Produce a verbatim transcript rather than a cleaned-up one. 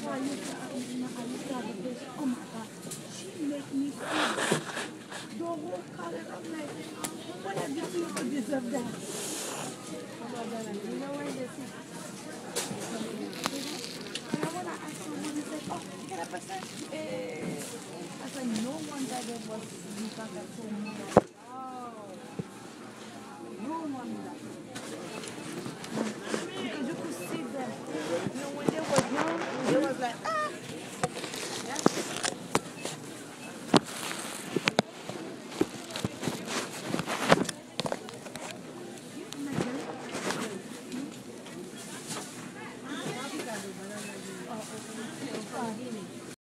I used to, I used to have a bitch. Oh my God. She make me feel the whole color. I'm like, what have you seen to deserve that? You know where this is? And I want to ask someone and say, oh, can I percent? Eh. I said, no wonder there was because I told me that. Oh, no wonder. Because you could see them. You know, when they were young, they was like, ah.